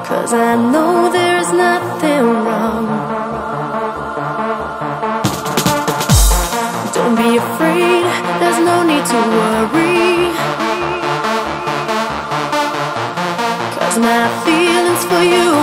'cause I know there is nothing wrong. Don't be afraid, there's no need to worry, 'cause my feelings for you